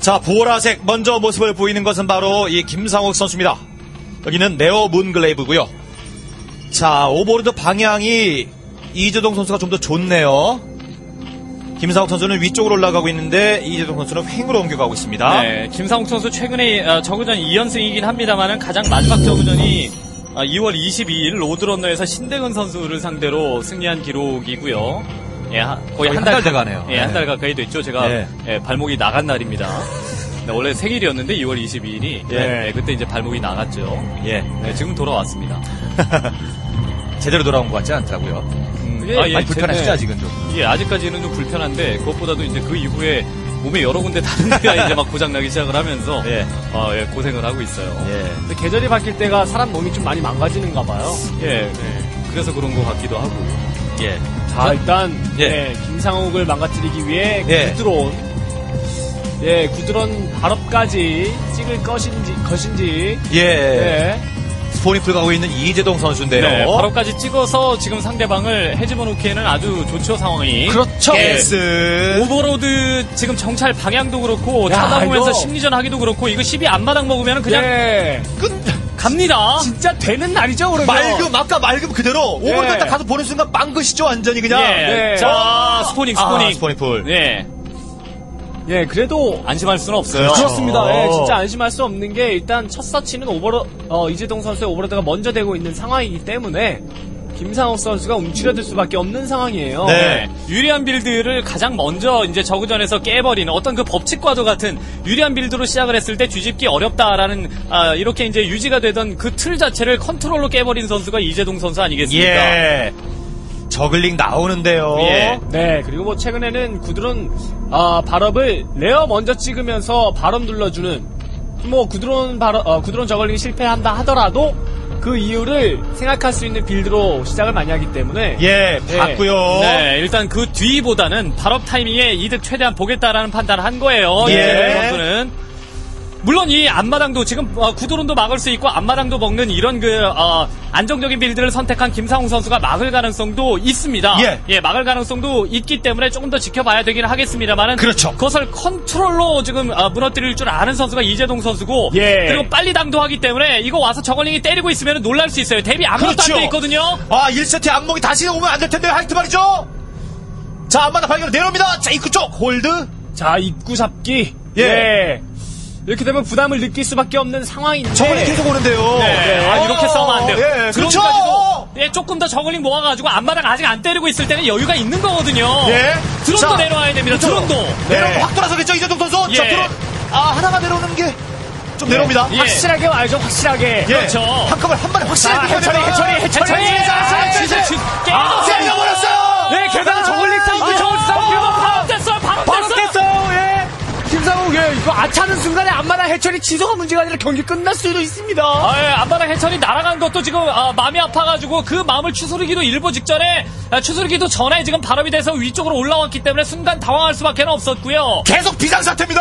자, 보라색 먼저 모습을 보이는 것은 바로 이 김상욱 선수입니다. 여기는 네오 문글레이브고요. 자, 오버로드 방향이 이재동 선수가 좀 더 좋네요. 김상욱 선수는 위쪽으로 올라가고 있는데 이재동 선수는 횡으로 옮겨가고 있습니다. 네, 김상욱 선수 최근에 저그전 2연승이긴 합니다만은 가장 마지막 저그전이 2월 22일 로드런너에서 신대근 선수를 상대로 승리한 기록이고요. 예, 거의 한 달 돼가네요. 예, 한 달 가까이 됐죠. 제가 예, 발목이 나간 날입니다. 네, 원래 생일이었는데 2월 22일이 예, 그때 이제 발목이 나갔죠. 예, 네, 지금 돌아왔습니다. 제대로 돌아온 것 같지 않더라고요. 많이 불편하시죠, 아직은 좀? 예, 아직까지는 좀 불편한데 그것보다도 이제 그 이후에 몸에 여러 군데 다른 데가 이제 막 고장나기 시작을 하면서 예, 고생을 하고 있어요. 예. 근데 계절이 바뀔 때가 사람 몸이 좀 많이 망가지는가 봐요. 예, 그래서 그런 것 같기도 하고. 예. 자, 일단 김상욱을 망가뜨리기 위해 구드론 발업까지 찍을 것인지 스포니풀 가고 있는 이재동 선수인데요. 네, 발업까지 찍어서 지금 상대방을 헤집어놓기에는 아주 좋죠, 상황이. 그렇죠. 오버로드 지금 정찰 방향도 그렇고 찾아보면서 심리전 하기도 그렇고 이거 12 앞마당 먹으면 그냥 갑니다. 진짜 되는 날이죠, 그러면. 아까 맑음 그대로 오버로드 딱 가서 보는 순간 빵 것이죠, 완전히 그냥. 자, 스포닝풀. 예, 그래도 안심할 수는 없어요. 그렇습니다. 예, 진짜 안심할 수 없는 게 일단 첫 서치는 이재동 선수의 오버로드가 먼저 되고 있는 상황이기 때문에 김상욱 선수가 움츠려들 수밖에 없는 상황이에요. 네. 유리한 빌드를 가장 먼저 이제 저그전에서 깨버리는 어떤 그 법칙과도 같은 유리한 빌드로 시작을 했을 때 뒤집기 어렵다라는 이렇게 이제 유지가 되던 그 틀 자체를 컨트롤로 깨버린 선수가 이재동 선수 아니겠습니까? 예. 저글링 나오는데요. 예. 네, 그리고 뭐 최근에는 구드론 발업을 레어 먼저 찍으면서 발업 눌러주는 뭐 구드론 저글링 실패한다 하더라도 그 이유를 생각할 수 있는 빌드로 시작을 많이 하기 때문에 봤고요. 네, 일단 그 뒤보다는 발업 타이밍에 이득 최대한 보겠다라는 판단을 한 거예요. 이재동 선수는. 물론 이 앞마당도 지금 구드론도 막을 수 있고 앞마당도 먹는 이런 안정적인 빌드를 선택한 김상욱 선수가 막을 가능성도 있습니다. 예, 막을 가능성도 있기 때문에 조금 더 지켜봐야 되긴 하겠습니다만은 그렇죠. 그것을 컨트롤로 지금 무너뜨릴 줄 아는 선수가 이재동 선수고 그리고 빨리 당도하기 때문에 이거 와서 저글링이 때리고 있으면 놀랄 수 있어요. 대비 아무것도 안 돼 있거든요. 1세트에 악몽이 다시 오면 안 될 텐데 하이트 말이죠. 자, 앞마당 발견 내려옵니다. 자, 입구 쪽 홀드. 자, 입구 잡기. 이렇게 되면 부담을 느낄 수밖에 없는 상황인데 저글링 계속 오는데요. 이렇게 싸우면 안 돼요. 그렇죠. 조금 더 저글링 모아가지고 앞마당 아직 안 때리고 있을 때는 여유가 있는 거거든요. 드론도 내려와야 됩니다. 드론도 내려오면 확 돌아서겠죠, 이재동 선수. 자, 드론 하나가 내려오는 게 좀 내려옵니다. 확실하게 와야죠, 확실하게. 그렇죠. 한 컵을 한 번에 확실하게 해처리 깨버렸어요. 네, 게다가 저글링 싸움 바로 됐어요. 김상욱, 이거 아차는 순간에 앞마당 해철이 취소가 문제가 아니라 경기 끝날 수도 있습니다. 앞마당 해철이 날아간 것도 지금 마음이 아파가지고 그 마음을 추스르기도 일보 직전에 추스르기도 전에 지금 발업이 돼서 위쪽으로 올라왔기 때문에 순간 당황할 수밖에 없었고요. 계속 비상사태입니다.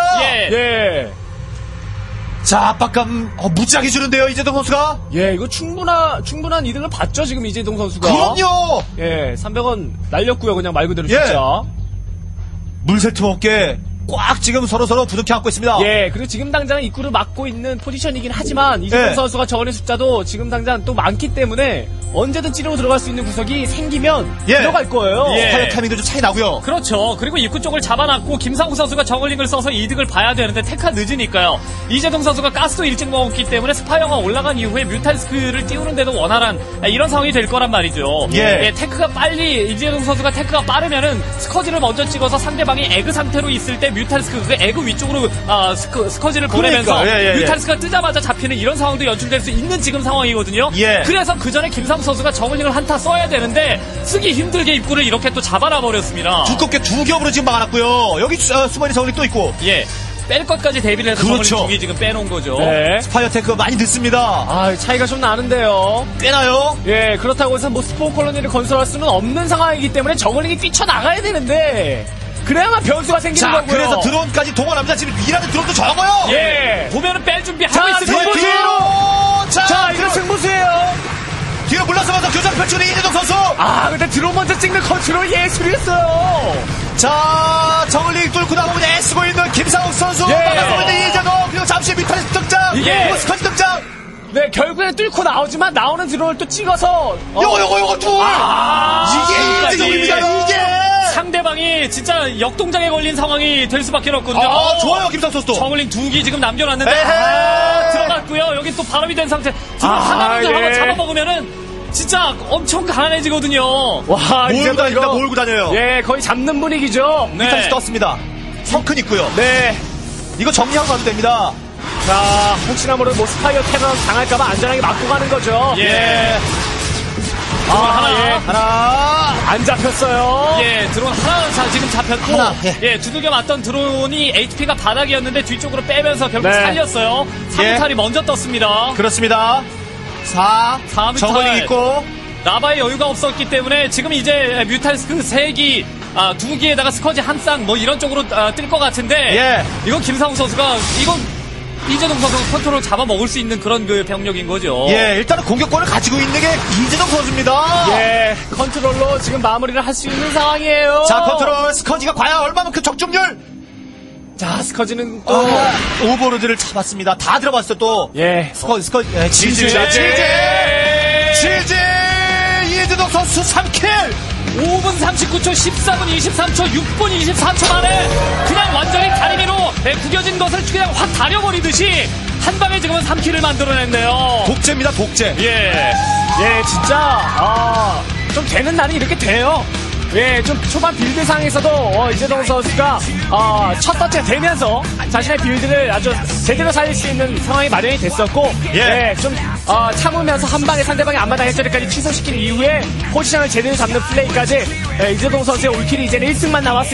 자, 압박감 무지하게 주는데요, 이재동 선수가. 이거 충분한 이득을 봤죠, 지금 이재동 선수가. 그럼요. 300원 날렸고요, 그냥 말 그대로 진짜. 물샐 틈 없게 꽉 지금 서로 부둥켜 안고 있습니다. 그리고 지금 당장 입구를 막고 있는 포지션이긴 하지만 이재동 선수가 저글링 숫자도 지금 당장 또 많기 때문에 언제든 찌르고 들어갈 수 있는 구석이 생기면 들어갈 거예요. 스파이어 타이밍도 좀 차이 나고요. 그렇죠. 그리고 입구 쪽을 잡아놨고 김상욱 선수가 저글링을 써서 이득을 봐야 되는데 테크가 늦으니까요. 이재동 선수가 가스도 일찍 먹었기 때문에 스파이어가 올라간 이후에 뮤탈스크를 띄우는데도 원활한 이런 상황이 될 거란 말이죠. 테크가 빨리 이재동 선수가 테크가 빠르면은 스커지를 먼저 찍어서 상대방이 에그 상태로 있을 때 뮤탈스크 그 에그 위쪽으로 스커지를 보내면서 뮤탈스크가 뜨자마자 잡히는 이런 상황도 연출될 수 있는 지금 상황이거든요. 그래서 그 전에 김상욱 선수가 저글링을 한타 써야 되는데 쓰기 힘들게 입구를 이렇게 또 잡아놔 버렸습니다. 두껍게 두 겹으로 지금 막아놨고요. 여기 숨어있는 저글링 또 있고. 뺄 것까지 대비를 해서 저글링 두 개 지금 빼놓은 거죠. 스파이어 테크 많이 늦습니다. 차이가 좀 나는데요. 꽤나요? 그렇다고 해서 뭐 스포 콜로니를 건설할 수는 없는 상황이기 때문에 저글링이 뛰쳐나가야 되는데 그래야만 변수가 생기는 거고요. 그래서 드론까지 동원합니다. 지금 일하는 드론도 적어요. 보면은 뺄 준비하고 있습니다. 이거 승부수예요. 뒤로 물러서면서 교전 펼치는 이재동 선수. 근데 드론 먼저 찍는 컨트롤 예술이었어요. 자, 저글링 뚫고 나오면 애쓰고 있는 김상욱 선수. 이게 스커지 등장. 네, 결국에는 뚫고 나오지만 나오는 드론을 또 찍어서 요거 둘. 이게 이재동입니다. 이게. 상대방이 진짜 역동작에 걸린 상황이 될 수밖에 없거든요. 좋아요, 김상욱 선수도. 저글링 2기 지금 남겨놨는데 에헤이. 들어갔고요. 여기 또 바람이 된 상태. 하나라도 한번 잡아먹으면 진짜 엄청 가난해지거든요. 와, 몰고 다닙니다. 몰고 다녀요. 예, 거의 잡는 분위기죠. 네. 뮤탈스 떴습니다. 성큰 있고요. 네. 이거 정리하고 가도 됩니다. 자, 혹시나 모르는 뭐 스파이어 테러 당할까봐 안전하게 막고 가는 거죠. 예. 드론 하나. 하나. 안 잡혔어요. 예, 드론 하나 지금 잡혔고, 하나, 예, 두들겨 맞던 드론이 HP가 바닥이었는데 뒤쪽으로 빼면서 결국 네. 살렸어요. 3무탈이 먼저 떴습니다. 그렇습니다. 4 4무탈. 정원이 있고. 라바의 여유가 없었기 때문에 지금 이제 뮤탈스크 3기, 2기에다가 스커지 한 쌍 뭐 이런 쪽으로 뜰 것 같은데, 예. 이건 김상욱 선수가, 이건 이재동 선수가 컨트롤 잡아먹을 수 있는 그런 그 병력인 거죠. 예, 일단은 공격권을 가지고 있는 게 이재동 선수입니다. 예, 컨트롤로 지금 마무리를 할 수 있는 상황이에요. 자, 컨트롤 스커지가 과연 얼마만큼 적중률? 자, 스커지는 또 오버로드를 잡았습니다. 다 들어봤어 또. 예, 지지. 이재동 선수 3킬. 5분 39초, 14분 23초, 6분 24초 만에 그냥 완전히 다리미로 구겨진 것을 그냥 확 다려버리듯이 한 방에 지금은 3킬을 만들어냈네요. 독재입니다, 독재. 예. 예, 진짜 좀 되는 날이 이렇게 돼요. 예, 좀 초반 빌드상에서도 이재동 선수가 첫 번째 되면서 자신의 빌드를 아주 제대로 살릴 수 있는 상황이 마련이 됐었고, 예. 좀 참으면서 한 방에 상대방의 앞마당 해처리까지 취소시킨 이후에 포지션을 제대로 잡는 플레이까지 이재동 선수의 올킬이 이제는 1승만 남았습니다.